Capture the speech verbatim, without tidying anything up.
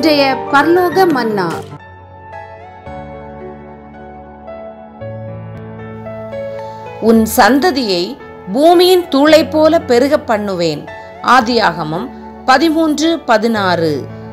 இன்றைய பரலோக மன்னா. உன் சந்ததியை பூமியின் தூளை போல பெருக பண்ணுவேன். ஆதியாகமம் பதிமூன்று பதினாறு.